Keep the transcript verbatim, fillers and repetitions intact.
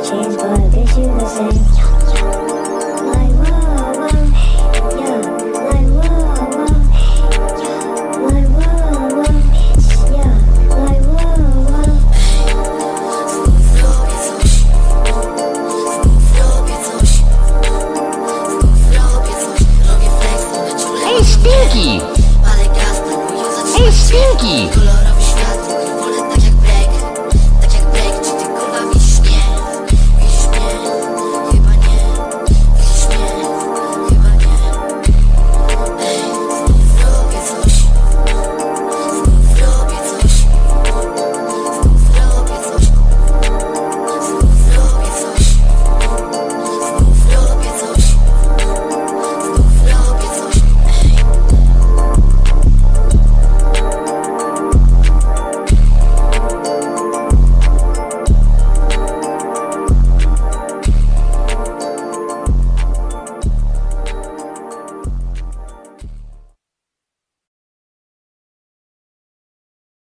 changed, but bitch, you the same. Like, whoa, whoa, yeah. Like, whoa, whoa, like, whoa, whoa, yeah. Like, whoa, whoa. Hey, Stinky! Hey, Stinky!